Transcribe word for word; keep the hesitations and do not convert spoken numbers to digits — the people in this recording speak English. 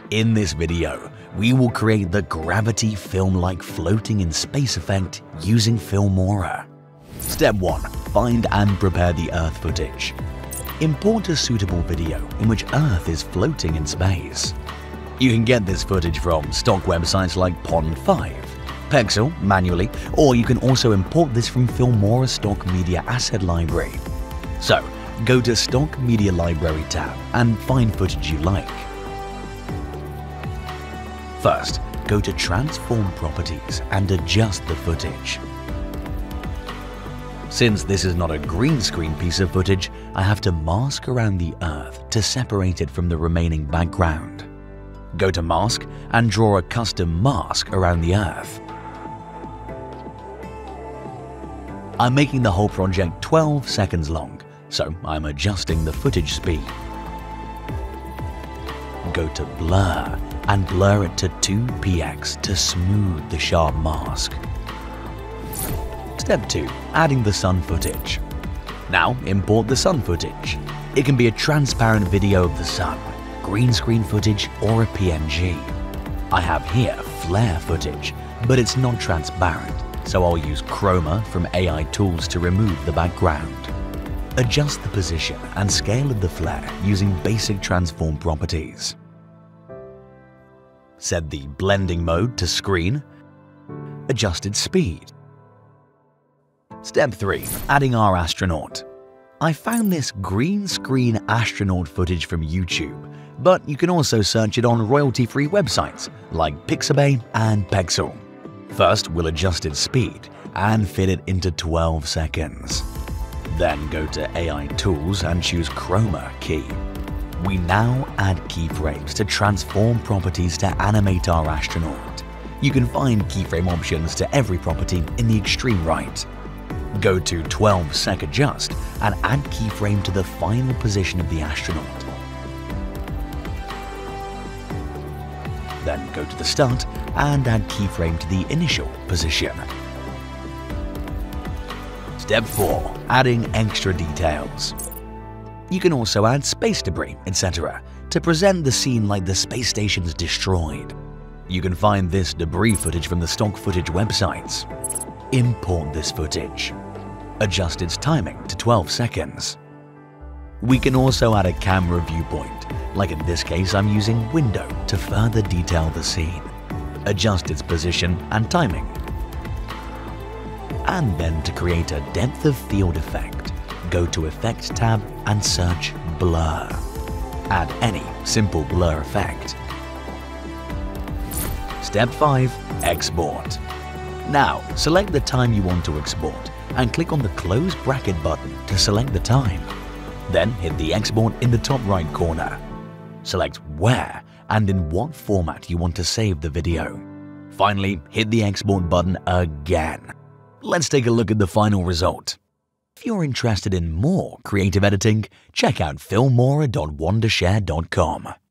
In this video, we will create the gravity film-like floating in space effect using Filmora. Step one. Find and prepare the Earth footage. Import a suitable video in which Earth is floating in space. You can get this footage from stock websites like Pond five, Pexel manually, or you can also import this from Filmora Stock Media Asset Library. So, go to Stock Media Library tab and find footage you like. First, go to Transform Properties and adjust the footage. Since this is not a green screen piece of footage, I have to mask around the Earth to separate it from the remaining background. Go to Mask and draw a custom mask around the Earth. I'm making the whole project twelve seconds long, so I'm adjusting the footage speed. Go to Blur and blur it to two P X to smooth the sharp mask. Step two. Adding the sun footage. Now import the sun footage. It can be a transparent video of the sun, green screen footage, or a P N G. I have here flare footage, but it's not transparent, so I'll use Chroma from A I Tools to remove the background. Adjust the position and scale of the flare using basic transform properties. Set the blending mode to screen. Adjusted speed. Step three. Adding our astronaut. I found this green screen astronaut footage from YouTube, but you can also search it on royalty-free websites like Pixabay and Pexel. First, we'll adjust its speed and fit it into twelve seconds. Then go to A I Tools and choose Chroma key. We now add keyframes to transform properties to animate our astronaut. You can find keyframe options to every property in the extreme right. Go to twelve sec adjust and add keyframe to the final position of the astronaut. Then go to the start and add keyframe to the initial position. Step four. Adding extra details. You can also add space debris, et cetera to present the scene like the space station's destroyed. You can find this debris footage from the stock footage websites. Import this footage. Adjust its timing to twelve seconds. We can also add a camera viewpoint, like in this case I'm using window to further detail the scene. Adjust its position and timing. And then to create a depth of field effect, go to Effect tab and search Blur. Add any simple blur effect. Step five. Export. Now, select the time you want to export and click on the close bracket button to select the time. Then hit the export in the top right corner. Select where and in what format you want to save the video. Finally, hit the export button again. Let's take a look at the final result. If you're interested in more creative editing, check out filmora dot wondershare dot com.